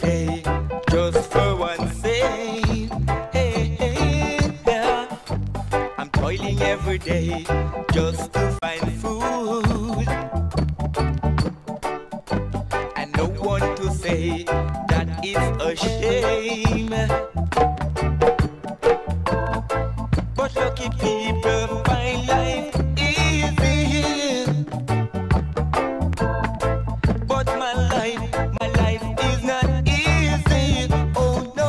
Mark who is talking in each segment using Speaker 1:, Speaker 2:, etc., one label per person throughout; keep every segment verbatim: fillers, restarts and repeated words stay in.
Speaker 1: day just for one sake. Hey, hey, yeah. I'm toiling every day just to find food, and no one to say that it's a shame. But lucky people find life easy. But my life, my life is not easy. Oh no.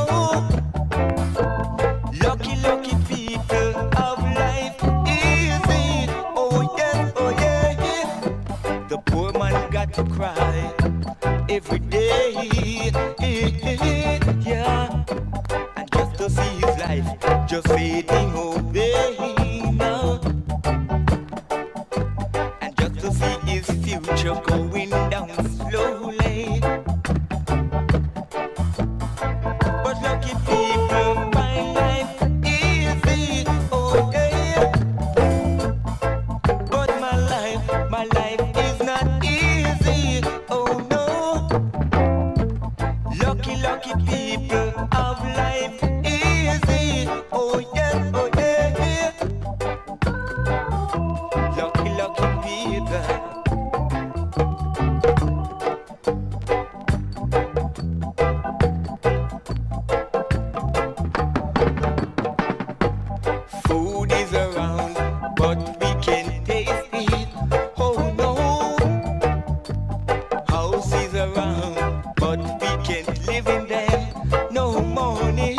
Speaker 1: Lucky, lucky people have life easy. Oh yes, oh yeah. The poor man got to cry every day. Yeah. And just to see his life just fading away now. And just to see his future going down slowly. But lucky people find life easy. Oh yeah. But my life, my life is not easy. Oh no. Lucky, lucky people have life easy. Oh yes, oh yeah. Lucky, lucky people. Food is around, but we can't taste it. Oh no. House is around, but we can't live in them. No money.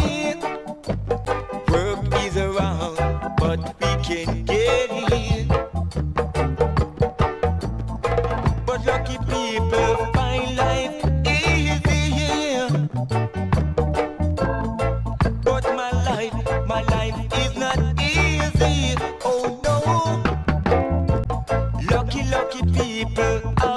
Speaker 1: Work is around, but we can't get it. But lucky people find life easy. But my life, my life is not easy. Oh no. Lucky, lucky people